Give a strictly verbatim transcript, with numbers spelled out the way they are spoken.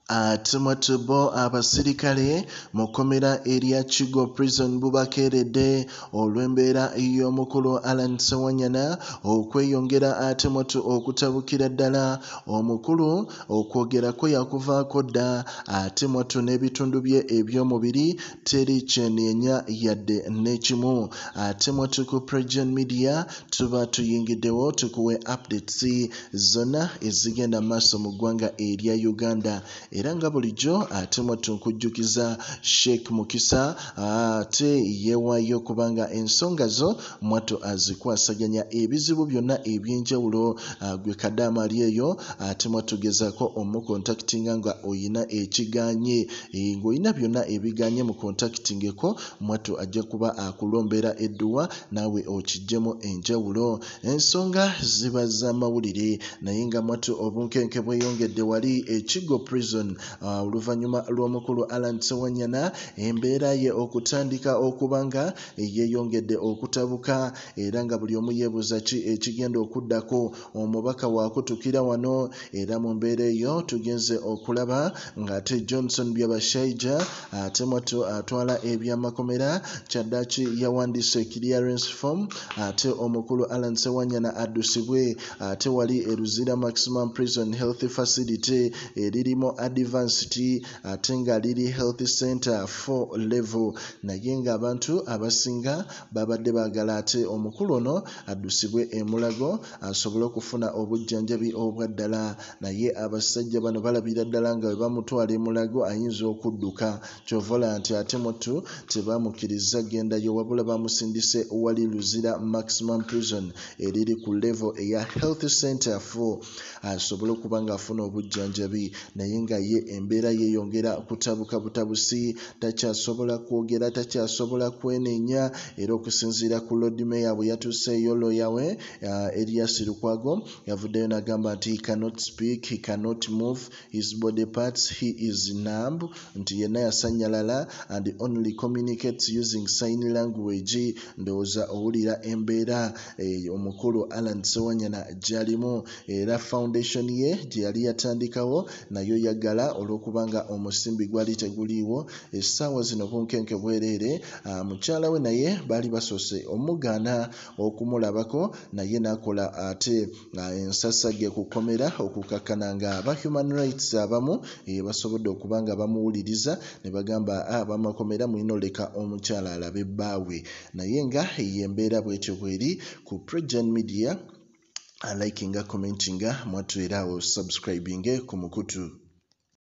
Ate mwatu bo abasirikale mukomera erya Kigo prison bubakeeredde olw'embeera y'omukulu Allan Sewanyana okweyongera ate mwatu okutabukira ddala omukulu okwogerako yakuvaako dda ate mwatu n'ebitundu bye eby'omubiri teri kyenenya yadde n'ekimu. Ate mwatu ku PROJOURN media tuba tuyingiddewo tukuwe updates zonna ezigenda maaso mu ggwanga erya Uganda. Era nga bulijjo ate mwatu nkujjukiza Sheikh Mukisa ate yeewaayo kubanga ensonga zo mwatu azikwasaganya ebizibu byonna eby'enjawulo gwe kadaama ali eyo ate mwatu gezaako omukontakitinga nga oyina ekiganye ng'olina byonna ebiganye mu kontakitingeko mwatu ajja kuba akulombera edduwa naawe okijjemu enjawulo. Ensonga ziba za mawulire naye nga mwatu obunkenke bweyongedde wali ekigo prison oluvannyuma lw'omukulu Allan Sewanyana embeera ye okutandika okubanga yeeyongedde okutabuka era nga buli omu yeebuuza ki ekigenda okuddako. Omubaka waakutukira wano era mu mbeera eyo tugenze okulaba ng'ate Johnson Byabashaija ate mwatu atwala ebyamakomera kyaddaaki yawandiise clearance form ate omukulu Allan Sewanyana addusibwe ate wali eruzira maximum prison health facility eririmu advanced ate nga liri health center four level naye ng'abantu abasinga babadde baagala ate omukulu ono addusibwe e Mulago asobole okufuna obujjanjabi obwa ddala naye abasajja bano balabira ddala nga bwe bamutwala e Mulago ayinza okudduka kyovola nti ate mwatu tebamukkiriza gendayo wabula bamusindise wali luzira maximum prison eriri ku level eya health center four asobole okuba ng'afuna obujjanjabi naye nga ye embeera yeeyongera kutabuka butabusi takyasobola kwogera takyasobola kwenenya era okusinziira ku Lord Mayor bwe yatuuseeyo lawyer we uh, Elias Lukwago yavuddeyo n'agamba nti he cannot speak, he cannot move his body parts, he is numb nti yenna yasanyalala and only communicates using sign language. Ndowooza owulira embeera eh, omukulu Allan Sewanyana gy'alimu era foundation ye gye yali yatandikawo nayo yaggala olw'okubanga omusimbi gwali teguliiwo. Essaawa zino bunkenke bwereere uh, mukyala we naye baali basoose omugaana okumulabako naye n'akola ate uh, ensasage kukomera okukakkana nga aba human rights abamu e, basobodde okuba nga bamuwuliriza ne bagamba abamakomera mulina oleka omukyala alabe bbaawe naye nga yembeera bwetyo bweri ku PROJOURN media. Likinga, commentinga mwatu era o subscribinge ku mukutu.